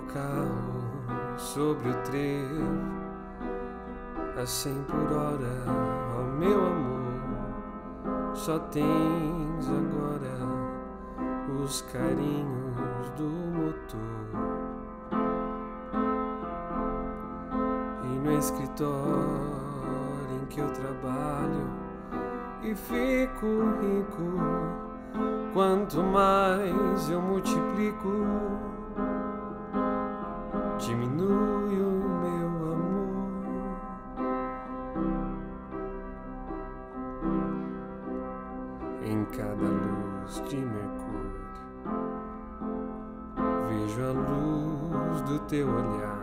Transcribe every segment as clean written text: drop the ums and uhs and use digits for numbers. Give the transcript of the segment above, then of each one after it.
carro sobre o trevo a 100 por hora, ó meu amor. Só tens agora os carinhos do motor. E no escritório em que eu trabalho e fico rico, quanto mais eu multiplico, diminui o meu amor. Em cada luz de Mercúrio vejo a luz do teu olhar.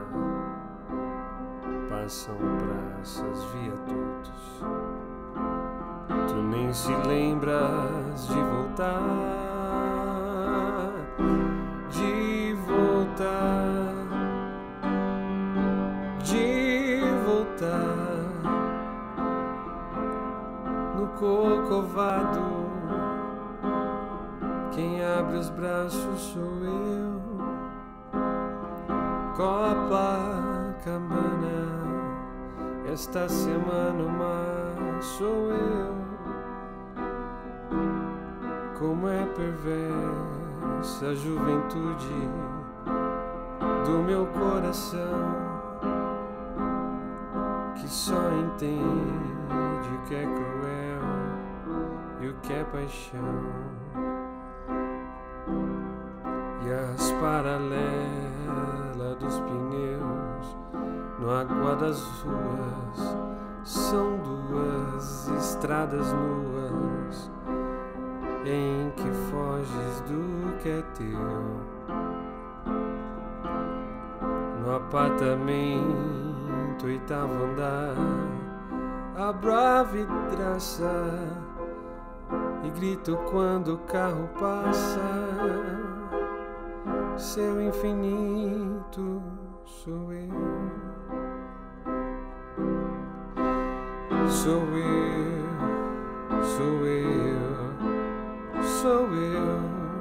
Passam praças, viadutos, tu nem se lembras de voltar, de voltar, de voltar. No Corcovado, quem abre os braços sou eu. Copacabana, esta semana o mar sou eu. Como é perversa a juventude do meu coração, que só entende o que é cruel e o que é paixão. E as paralelas dos pneus no água das ruas são duas estradas nuas em que foges do que é teu. No apartamento, 8º andar, abro a vidraça e grito quando o carro passa. Seu infinito sou eu. Sou eu, sou eu, sou eu.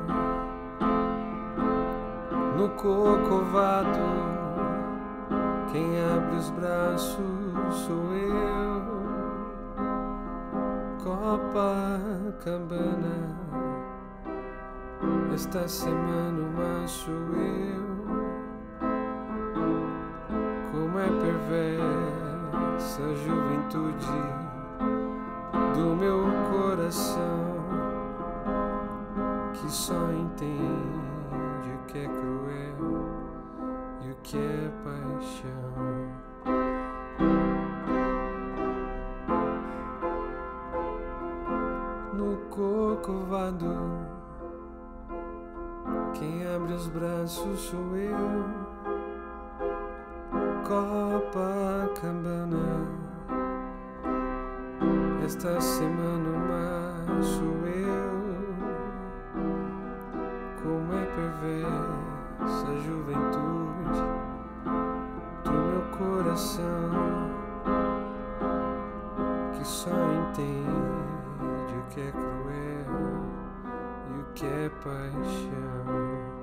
No Corcovado, quem abre os braços sou eu. Copacabana, esta semana o mar sou eu. Como é perversa a juventude do meu coração, que só entende o que é cruel e o que é paixão. No Corcovado, quem abre os braços sou eu. Copacabana, esta semana o mar sou eu. Como é perversa a juventude do meu coração, que só entende o que é cruel e o que é paixão.